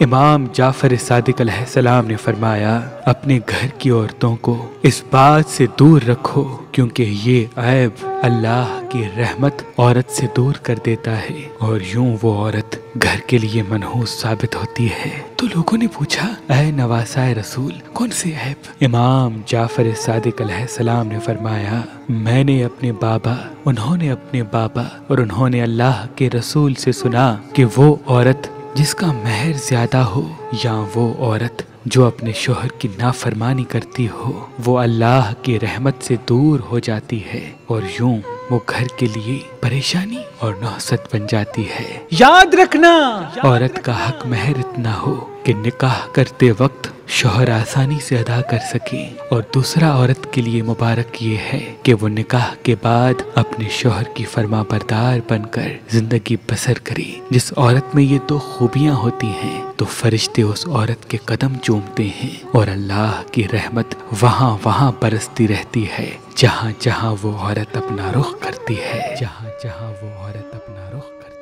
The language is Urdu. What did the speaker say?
امام جعفر صادق علیہ السلام نے فرمایا اپنے گھر کی عورتوں کو اس بات سے دور رکھو کیونکہ یہ عیب اللہ کی رحمت عورت سے دور کر دیتا ہے اور یوں وہ عورت گھر کے لیے منحوس ثابت ہوتی ہے۔ تو لوگوں نے پوچھا اے نواسائے رسول کون سے عیب؟ امام جعفر صادق علیہ السلام نے فرمایا میں نے اپنے بابا، انہوں نے اپنے بابا اور انہوں نے اللہ کے رسول سے سنا کہ وہ عورت جس کا مہر زیادہ ہو یا وہ عورت جو اپنے شوہر کی نافرمانی کرتی ہو وہ اللہ کی رحمت سے دور ہو جاتی ہے اور یوں وہ گھر کے لیے پریشانی اور نحست بن جاتی ہے۔ یاد رکھنا عورت کا حق مہر اتنا ہو کہ نکاح کرتے وقت شوہر آسانی سے ادا کر سکے اور دوسرا عورت کے لیے مبارک یہ ہے کہ وہ نکاح کے بعد اپنے شوہر کی فرما بردار بن کر زندگی بسر کرے۔ جس عورت میں یہ دو خوبیاں ہوتی ہیں تو فرشتے اس عورت کے قدم چومتے ہیں اور اللہ کی رحمت وہاں وہاں برستی رہتی ہے جہاں جہاں وہ عورت اپنا رخ کرتی ہے، جہاں جہاں وہ عورت اپنا رخ کرتی ہے۔